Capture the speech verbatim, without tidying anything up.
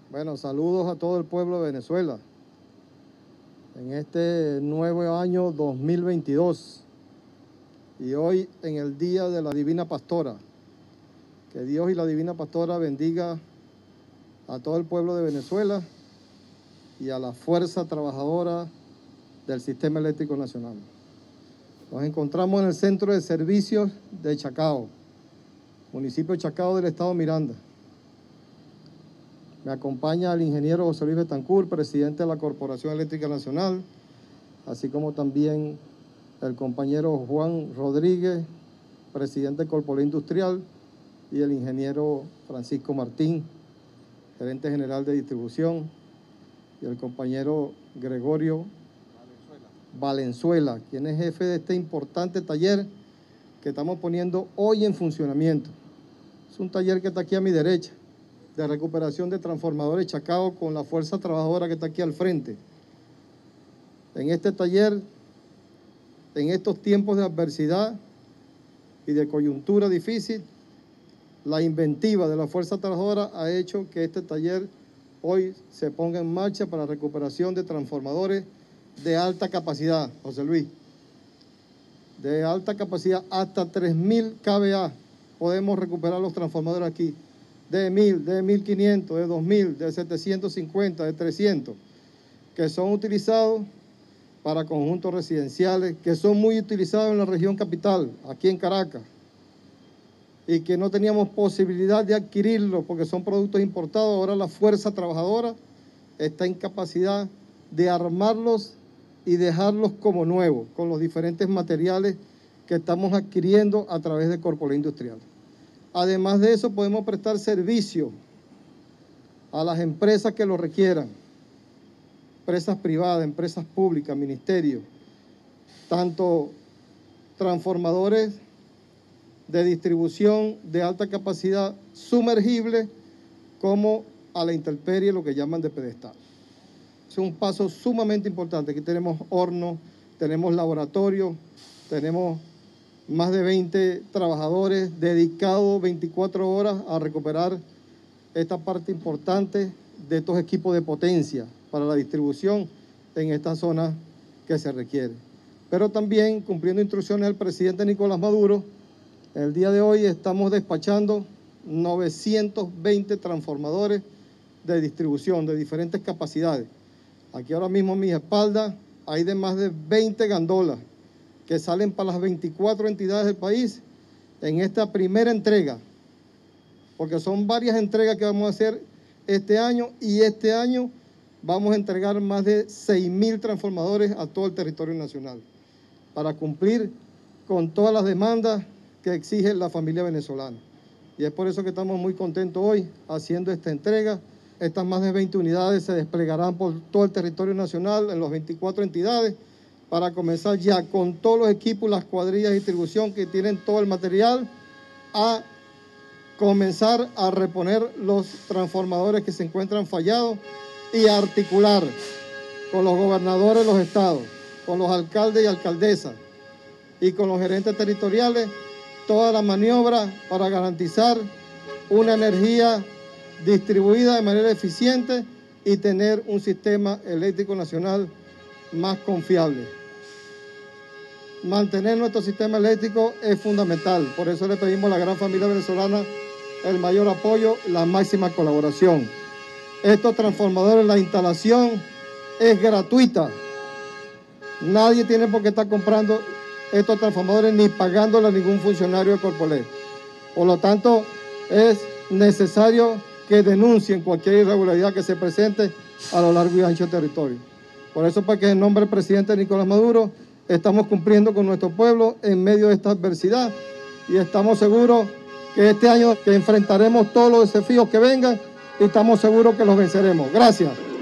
Bueno, saludos a todo el pueblo de Venezuela en este nuevo año dos mil veintidós y hoy en el Día de la Divina Pastora. Que Dios y la Divina Pastora bendiga a todo el pueblo de Venezuela y a la fuerza trabajadora del Sistema Eléctrico Nacional. Nos encontramos en el Centro de Servicios de Chacao, municipio de Chacao del estado Miranda. Me acompaña el ingeniero José Luis Betancourt, presidente de la Corporación Eléctrica Nacional, así como también el compañero Juan Rodríguez, presidente de Corporación Industrial, y el ingeniero Francisco Martín, gerente general de distribución, y el compañero Gregorio Valenzuela, Valenzuela, quien es jefe de este importante taller que estamos poniendo hoy en funcionamiento. Es un taller que está aquí a mi derecha, de recuperación de transformadores Chacao, con la fuerza trabajadora que está aquí al frente. En este taller, en estos tiempos de adversidad y de coyuntura difícil, la inventiva de la fuerza trabajadora ha hecho que este taller hoy se ponga en marcha para la recuperación de transformadores de alta capacidad, José Luis. De alta capacidad, hasta tres mil k V A podemos recuperar los transformadores aquí. De mil, de mil quinientos, de dos mil, de setecientos cincuenta, de trescientos, que son utilizados para conjuntos residenciales, que son muy utilizados en la región capital, aquí en Caracas, y que no teníamos posibilidad de adquirirlos porque son productos importados. Ahora la fuerza trabajadora está en capacidad de armarlos y dejarlos como nuevos, con los diferentes materiales que estamos adquiriendo a través de Corporación Industrial. Además de eso, podemos prestar servicio a las empresas que lo requieran, empresas privadas, empresas públicas, ministerios, tanto transformadores de distribución de alta capacidad sumergible como a la intemperie, lo que llaman de pedestal. Es un paso sumamente importante. Aquí tenemos hornos, tenemos laboratorios, tenemos más de veinte trabajadores dedicados veinticuatro horas a recuperar esta parte importante de estos equipos de potencia para la distribución en esta zona que se requiere. Pero también, cumpliendo instrucciones del presidente Nicolás Maduro, el día de hoy estamos despachando novecientos veinte transformadores de distribución de diferentes capacidades. Aquí ahora mismo a mis espaldas hay de más de veinte gandolas que salen para las veinticuatro entidades del país en esta primera entrega, porque son varias entregas que vamos a hacer este año, y este año vamos a entregar más de seis mil transformadores a todo el territorio nacional para cumplir con todas las demandas que exige la familia venezolana. Y es por eso que estamos muy contentos hoy haciendo esta entrega. Estas más de veinte unidades se desplegarán por todo el territorio nacional en las veinticuatro entidades, para comenzar ya con todos los equipos, las cuadrillas de distribución que tienen todo el material, a comenzar a reponer los transformadores que se encuentran fallados y a articular con los gobernadores de los estados, con los alcaldes y alcaldesas y con los gerentes territoriales toda la maniobra para garantizar una energía distribuida de manera eficiente y tener un sistema eléctrico nacional más confiable. Mantener nuestro sistema eléctrico es fundamental, por eso le pedimos a la gran familia venezolana el mayor apoyo, la máxima colaboración. Estos transformadores, la instalación es gratuita. Nadie tiene por qué estar comprando estos transformadores ni pagándole a ningún funcionario de Corpolet. Por lo tanto, es necesario que denuncien cualquier irregularidad que se presente a lo largo y ancho del territorio. Por eso, porque en nombre del presidente Nicolás Maduro, estamos cumpliendo con nuestro pueblo en medio de esta adversidad, y estamos seguros que este año que enfrentaremos todos los desafíos que vengan, y estamos seguros que los venceremos. Gracias.